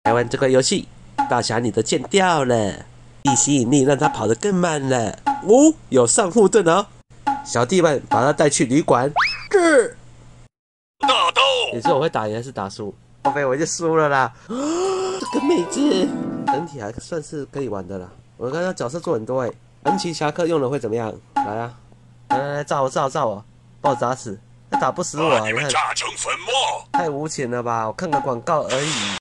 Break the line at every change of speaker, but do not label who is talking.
来玩这个游戏，大侠你的剑掉了，地吸引力让他跑得更慢了。哦，有上护盾哦，小弟们把他带去旅馆。是。
大刀，
你说我会打赢还是打输？后背我就输了啦。这个妹子整体还算是可以玩的啦。我看他角色做很多神奇侠客用了会怎么样？来啊，来炸我，把我砸死，他打不死我啊！你看，
炸成粉末。
太无情了吧！我看个广告而已。